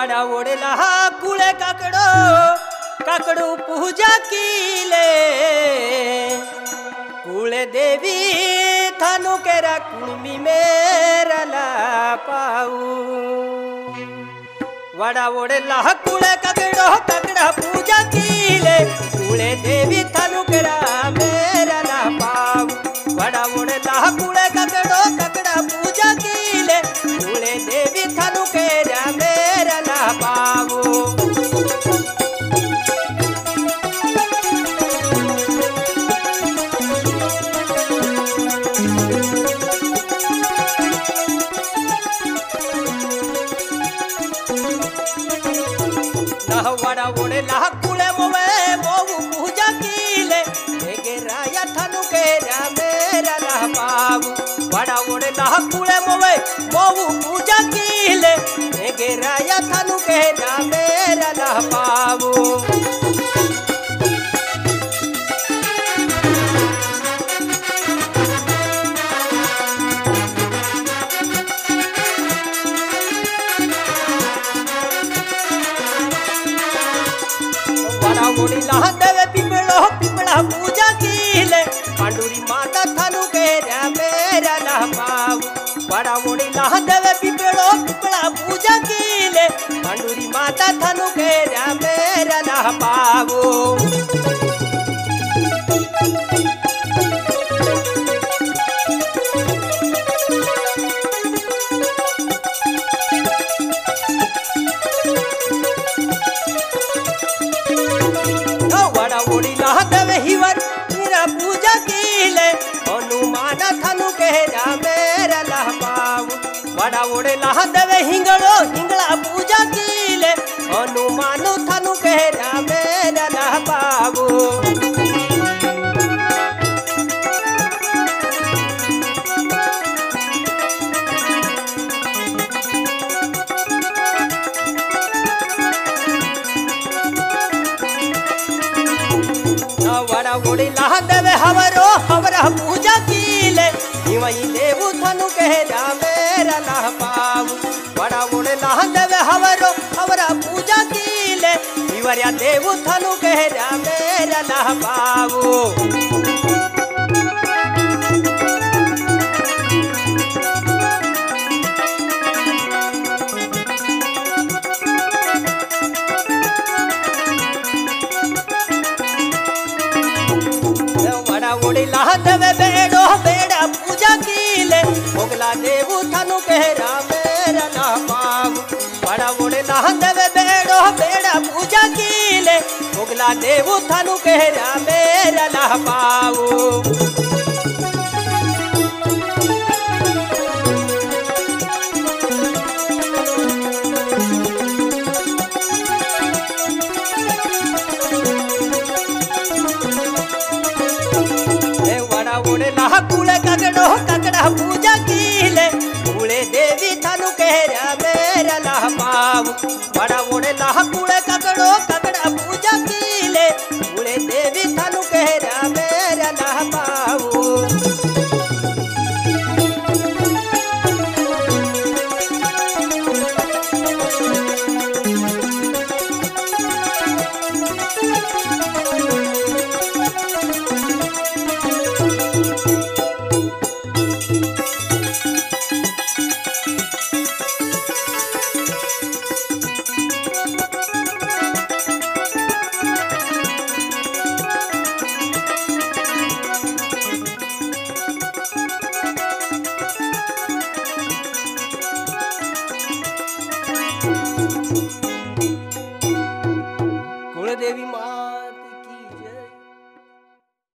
वड़ा ओडेला कुळे काकडो काकडू पूजा कीले कुळे देवी थानु केरा कुणमी मेरा ला पाऊ वड़ा ओडेला कुळे काकडो काकडा पूजा कीले कुळे देवी थानु केरा मेरा ला पाऊ वड़ा ओडेला कुळे काकडो काकडा पूजा कीले कुळे देवी थानु केरा मेरा ला पाऊ वड़ा ओडेला कुळे मोवे मोऊ पूजा कीले हेगे राया थानु केरा मेरा ला पाऊ वड़ा ओडेला कुळे मोवे मोऊ पूजा कीले हेगे राया थानु केरा मेरा ला पाऊ ओडिला देवे पिपळो पिपळा पूजा कीले पांडुरी माता थानु केरा मेरा ला पाऊ वड़ा ओडिला देवे पिपळो पिपळा पूजा कीले पांडुरी माता थानु केरा मेरा ला पाऊ ओडिला देवे हिवर मेरा पूजा कीले हनुमान थानु केरा मेरा ला पाऊ वड़ा ओडेला देवे हिंगळो हिंगळा पूजा कीले हनुमान थानु केरा मेरा ला पाऊ वड़ा ओडिला देवे हवरो हवरा पूजा कीले हिवई देवु थानु केरा मेरा ला पाऊ वड़ा ओडिला देवे हवरो हवरा पूजा कीले हिवरिया देवु थानु केरा मेरा ला पाऊ ओडिला देवे बेड़ो बेड़ा पूजा कीले मोगला देवु थानु केरा मेरा ला पाऊ वड़ा ओडिला देवे बेड़ो बेड़ा पूजा कीले मोगला देवु थानु केरा मेरा ला पाऊ ओडेला कुळे काकडो काकडा पूजा कीले कुळे देवी थानु केरा मेरा ला पाऊ वड़ा ओडेला कुळे काकडो काकडा पूजा कीले कुळे देवी थानु केरा मेरा ला पाऊ देवी माँ